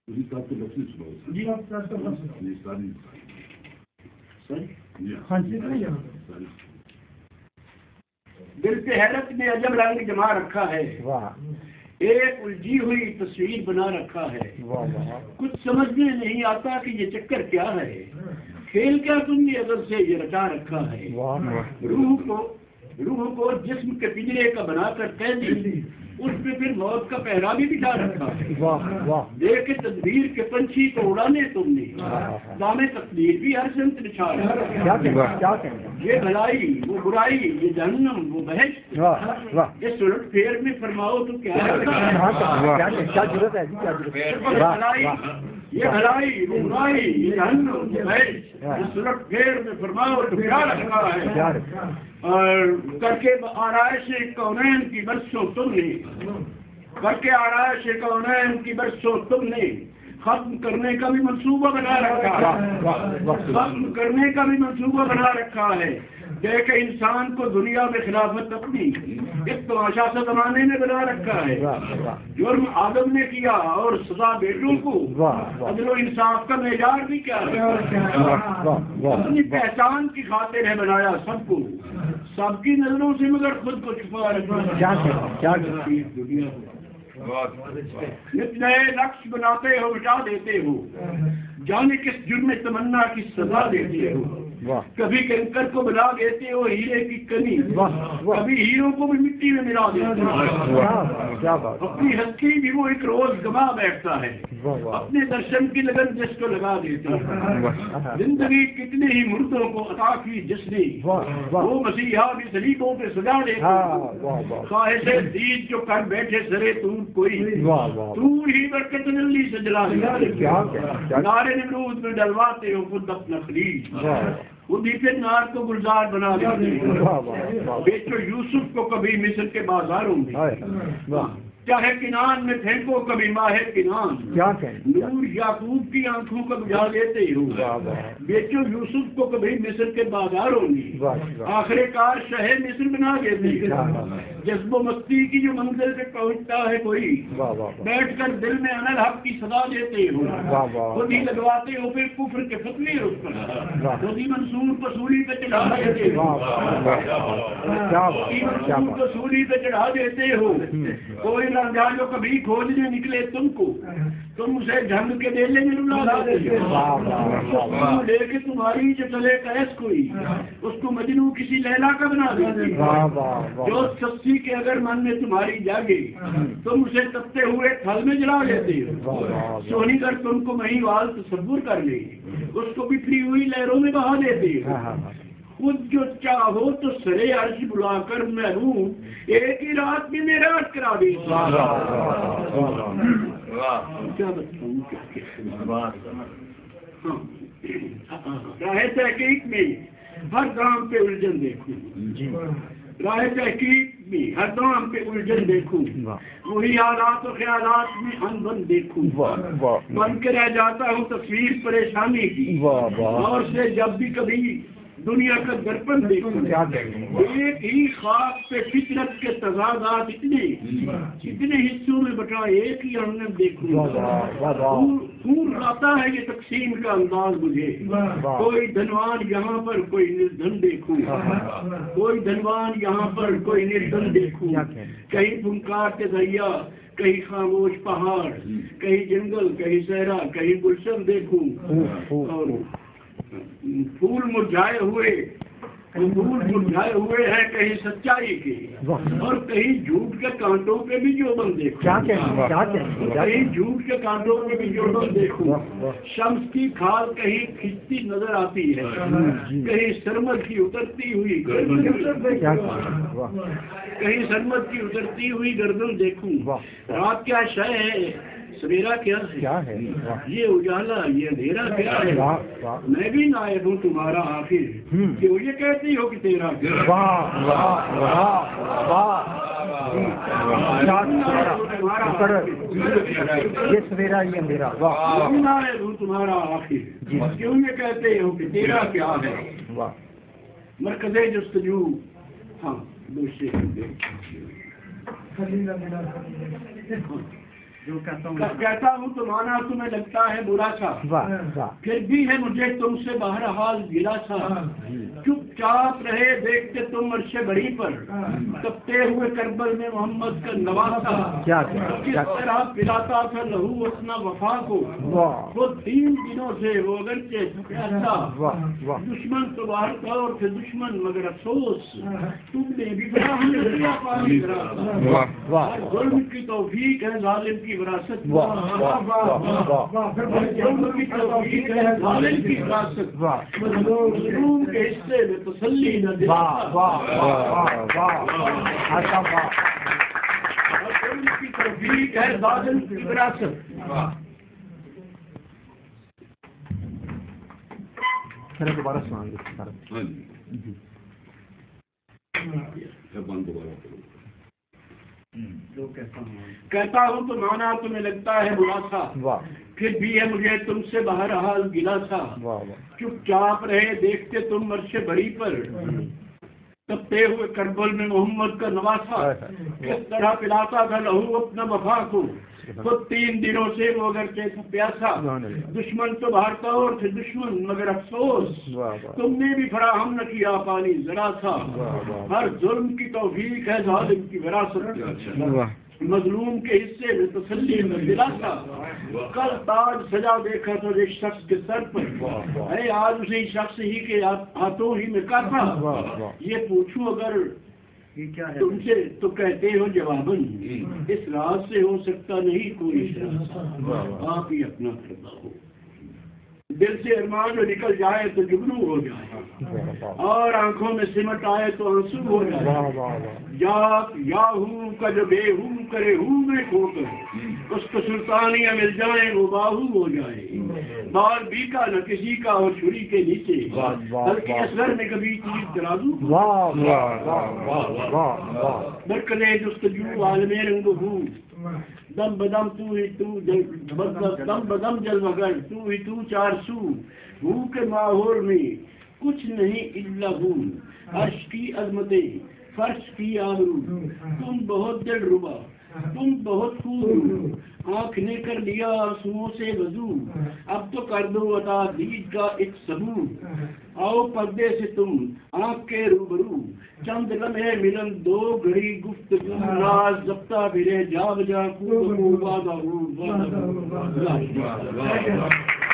دل پہ حیرت نے عجب رنگ جما رکھا ہے، ایک الجھی ہوئی تصویر بنا رکھا ہے، کچھ سمجھنے نہیں آتا کہ یہ چکر کیا ہے، کھیل کیا تم نے ازل سے یہ رچا رکھا ہے، روح کو جسم کے پنجرے کا بنا کر قیدی، اس پہ پھر موت کا پہرا بھی بٹھا رکھا ہے، دیکھ تدبیر کے پنچھی کو اڑانے تم نے دام تقدیر بھی ہر سمت بچھا رکھا ہے، یہ بھلائی وہ برائی، یہ جہنم وہ بہشت، اس الٹ پھیر میں فرماؤ تو کیا یہ بھلائی وہ برائی، یہ جہنم وہ بہشت، اس الٹ پھیر میں فرماؤ تو کیا رکھا ہے، اور کر کے آرائش کونین کی برسوں تم نے، کر کے آرائش کونین کی برسوں تم نے ختم کرنے کا بھی منصوبہ بنا رکھا ہے، ختم کرنے کا بھی منصوبہ بنا رکھا ہے، دیکھ انسان کو دنیا میں خلافت اپنی ایک تماشا سا زمانے میں بنا رکھا ہے، جرم آدم نے کیا اور سزا بیٹوں کو، عدل و انصاف کا معیار بھی کیا ہے، اپنی پہچان کی خاطر ہے بنایا سب کو، سب کی نظروں سے مگر خود کو چھپا رکھا دنیا نئے نقش بناتے ہو، مٹا دیتے ہو، جانے کس جرم تمنا کی سزا دیتے ہو، کبھی کنکر کو بنا دیتے ہو ہیرے کی کنی، کبھی ہیروں کو بھی مٹی میں ملا دیتے ہو، اپنی ہستی بھی وہ ایک روز گما بیٹھتا ہے، اپنے درشن کی لگن جس کو لگا دیتے ہیں، زندگی کتنے ہی مردوں کو عطا کی جس نے، وہ مسیحا بھی سلیبوں پہ سجا دیتے، خواہش دید جو کر بیٹھے سرے تم کوئی، تو ہی برکت نلی سے جلا دیتے، نارے نمرود میں ڈلواتے ہو خود اپنا خلیج، خود ہی پھر نار کو گلزار بنا دیتے ہو، بیچو یوسف کو کبھی مصر کے بازاروں میں، چاہے کنان میں پھینکو کبھی ماہر کنان، نور یعقوب کی آنکھوں کو بجھا دیتے ہو، بیچو یوسف کو کبھی مصر کے بازاروں میں، آخر کار شہ مصر بنا دیتے ہو، جذب و مستی کی جو منزل پہ پہنچتا ہے کوئی، بیٹھ کر دل میں انل حق کی صدا دیتے ہو، خود ہی لگواتے ہو پھر کفر کے فتوے اس پر، خود ہی منصور کو سولی پہ چڑھا دیتے ہو، منصور کو سولی پہ چڑھا دیتے ہو، کوئی رنجا جو کبھی کھوجنے نکلے تم کو، تم اسے جھنگ کے ڈیلے میں رلا دیتے ہو، لے کے تمہاری جو چلے قیس کوئی، اس کو مجنو کسی لیلا کا بنا دیتے ہو، جو سستی کے اگر من میں تمہاری جاگے، تم اسے تپتے ہوئے تھل میں جلا لیتے ہو، سونی کر تم کو مہی وال تصور کر لے، اس کو بکھری ہوئی لہروں میں بہا دیتے ہو، خود جو چاہو تو سرے عرش بلا کر محروم ایک ہی رات میں معراج کرا دی، کیا بتاؤں راہ تحقیق میں ہر گام پہ الجھن دیکھوں، راہ تحقیق میں ہر گام پہ الجھن دیکھوں، وہی حالات و خیالات میں انبن دیکھوں، بن کے رہ جاتا ہوں تصویر پریشانی کی، اور سے جب بھی کبھی دنیا کا درپن دیکھوں، ایک ہی خواب پہ فطرت کے تضادات اتنے حصوں میں بٹا ایک ہی انگن دیکھوں، خون آتا ہے یہ تقسیم کا انداز مجھے، کوئی دھنوان یہاں پر کوئی نردھن دیکھوں، کوئی دھنوان یہاں پر کوئی نردھن دیکھوں، کہیں پھنکار کے دریا، کہیں خاموش پہاڑ، کہیں جنگل، کہیں صحرا، کہیں گلشن دیکھوں، اور پھول مرجھائے ہوئے ہیں کہیں سچائی کے، اور کہیں جھوٹ کے کانٹوں پہ بھی جو بند دیکھوں، کہیں جھوٹ کے کانٹوں پہ بھی جو بند دیکھوں، شمس کی کھال کہیں کھچتی نظر آتی ہے، کہیں سرمد کی اترتی ہوئی گردن دیکھوں، رات کیا شے ہے سویرا کیا ہے، یہ اجالا یہ اندھیرا کیا ہے، میں بھی نائب ہوں تمہارا آخر، کیوں یہ کہتی ہو کہ تیرا یہ سویرا یہ اندھیرا، نائب ہوں تمہارا آخر، کیوں یہ کہتے ہو کہ تیرا کیا ہے، مرکز جستجو، ہاں دوسرے کہتا ہوں تو مانا تمہیں لگتا ہے برا سا، پھر بھی ہے مجھے تم سے بہرحال گلا سا، چپ چاپ رہے دیکھتے تم عرش بڑی پر، تپتے ہوئے کربل میں محمد کا نواسا، کس طرح پلاتا تھا لہو اپنا وفا کو، وہ 3 دنوں سے وہ اگرچہ پیاسا، دشمن تو باہر تھا اور تھے دشمن مگر افسوس، تم نے بھی فراہم کیا پانی ہر ظلم کی توفیق ہے ظالم کی وراثت، ظلم کی توفیق ہے ظالم کی وراثت، مظلوم کے حصے میں تسلی نہ دلا، ظلم کی توفیق ہے ظالم کی وراثت۔ دوبارہ سنائیں گے کہتا ہوں تو مانا تمہیں لگتا ہے برا سا، پھر بھی ہے مجھے تم سے بہرحال گلا سا، چپ چاپ رہے دیکھتے تم عرش بڑی پر، تپتے ہوئے کربل میں محمد کا نواسا، کس طرح پلاتا تھا لہو اپنا وفا کو، خود 3 دنوں سے وہ اگرچہ تھا پیاسا، دشمن تو باہر تھا اور تھے دشمن مگر افسوس، تم نے بھی فراہم نہ کیا پانی ذرا سا، ہر ظلم کی توفیق ہے ظالم کی وراثت، مظلوم کے حصے میں تسلی میں دلاسا، کل تاج سجا دیکھا تو ایک شخص کے سر پر، اے آج اسی شخص ہی کے ہاتھوں ہی میں کہا، یہ پوچھوں اگر تم سے تو کہتے ہو جواباً، اس راز سے ہو سکتا نہیں کوئی شخص، آپ ہی اپنا کرتا ہو، دل سے ارمان جو نکل جائے تو جگنو ہو جائے، اور آنکھوں میں سمٹ آئے تو آنسو ہو جائے، یا ہوں کا جو بے ہوں کرے ہوں میں کھو کر، اس کو سلطانیاں مل جائیں وہ باہو ہو جائے، بال بھی کا نہ کسی کا ہو چھری کے نیچے، بلکہ اصغر میں کبھی تیر ترازو، برکلے جستجو عالم رنگ ہوں، دم بدم تو ہی تو دم بدم جل مگر تو ہی تو 4 سو، ہوں کے ماحول میں کچھ نہیں الا ہوں، عرش کی عظمتیں فرش کی آبرو، تم بہت دل ربا تم بہت خوب، آنکھ نے کر لیا آنسوؤں سے وضو، اب تو کر دو عطا دید کا ایک ثبوت، آؤ پردے سے تم آنکھ کے روبرو، چند لمحے ملن 2 گھڑی گفتگو، ناز ضبطہ پھرے جا بجا کو وعدہ ہو